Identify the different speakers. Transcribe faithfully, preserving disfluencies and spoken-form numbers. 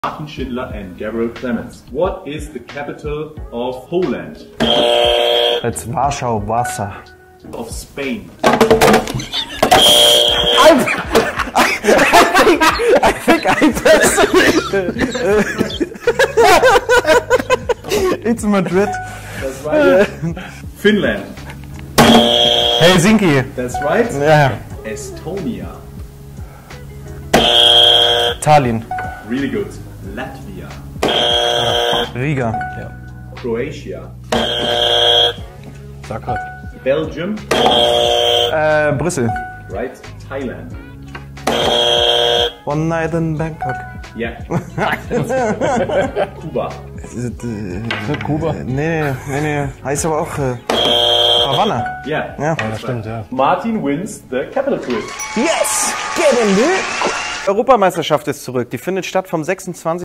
Speaker 1: Martin Schindler and Gabriel Clemens. What is the capital of Poland?
Speaker 2: It's Warschau, Warsaw.
Speaker 1: Of Spain.
Speaker 2: I think I think I pressed It's Madrid.
Speaker 1: That's right. Finland.
Speaker 2: Helsinki.
Speaker 1: That's right.
Speaker 2: Yeah.
Speaker 1: Estonia.
Speaker 2: Tallinn.
Speaker 1: Really good. Latvia.
Speaker 2: Riga.
Speaker 3: Ja.
Speaker 1: Croatia.
Speaker 3: Sag halt.
Speaker 1: Belgium.
Speaker 2: Äh, Brüssel.
Speaker 1: Right. Thailand.
Speaker 2: One night in Bangkok.
Speaker 1: Yeah. Kuba.
Speaker 2: Ist es, äh,
Speaker 3: Kuba?
Speaker 2: Nee, nee, nee. Heißt aber auch äh, Havanna.
Speaker 1: Yeah.
Speaker 2: Ja.
Speaker 3: Ja, stimmt, ja.
Speaker 1: Martin wins the capital quiz.
Speaker 2: Yes! Get in there! Europameisterschaft ist zurück. Die findet statt vom sechsundzwanzigsten